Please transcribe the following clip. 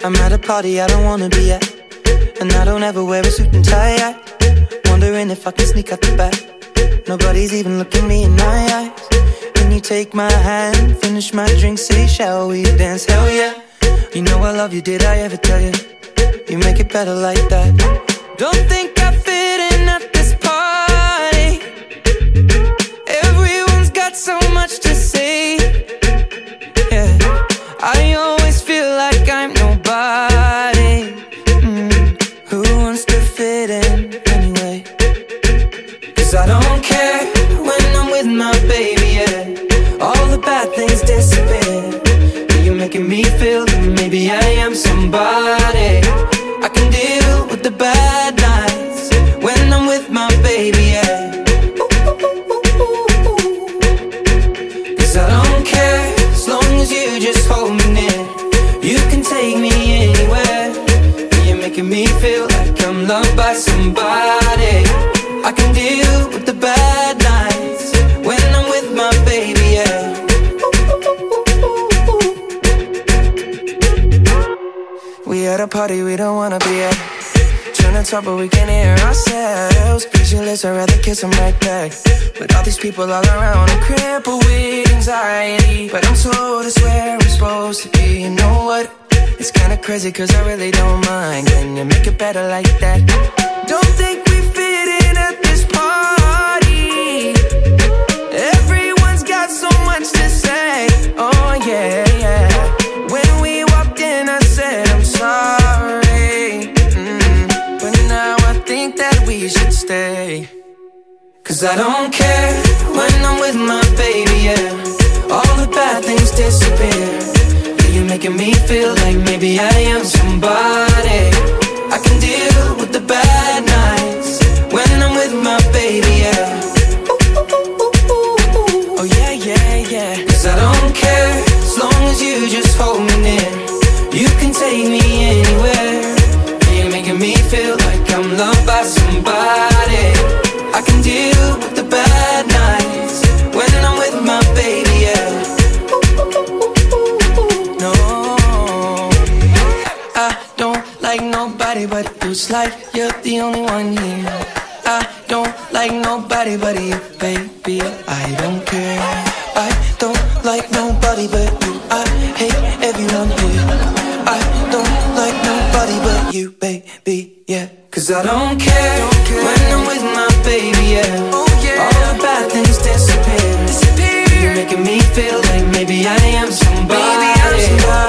I'm at a party I don't wanna be at, and I don't ever wear a suit and tie. Wondering if I can sneak out the back. Nobody's even looking me in my eyes. When you take my hand, finish my drink, say shall we dance? Hell yeah. You know I love you, did I ever tell you? You make it better like that. Don't think I fit in at this party. Everyone's got so much to say. Yeah, I always feel like I'm nobody. Who wants to fit in anyway? Cause I don't care when I'm with my baby, yeah. All the bad things disappear. You're making me feel that maybe I am somebody. I can deal with the bad nights when I'm with my baby, yeah. Cause I don't care as long as you just hold me near. You can take me anywhere. You're making me feel like I'm loved by somebody. I can deal with the bad nights when I'm with my baby, yeah. We at a party we don't wanna be at. Trying to talk but we can't hear ourselves. Pictureless, I'd rather kiss them right back. But all these people all around, I'm crippled with anxiety. But I'm told it's where I'm supposed to be. You know what? It's kinda crazy cause I really don't mind. Can you make it better like that? Don't think we fit in at this party. Everyone's got so much to say. Oh yeah, yeah. When we walked in I said I'm sorry. But now I think that we should stay. Cause I don't care when I'm with my baby, yeah. All the bad things disappear. You're making me feel like maybe I am somebody. I can deal with the bad nights when I'm with my baby, yeah. Oh yeah, yeah, yeah. Cause I don't care as long as you just hold me near. You can take me anywhere. You're making me feel like I'm loved by somebody. I can deal with the bad nights when I'm with my baby, yeah. No, I don't like nobody but you. It's like you're the only one here. I don't like nobody but you, baby. I don't care. I don't like nobody but you. I hate everyone here. I don't like nobody but you, baby, yeah. Cause I don't care when I'm with my baby, yeah. All the bad things disappear. You're making me feel like maybe I am somebody.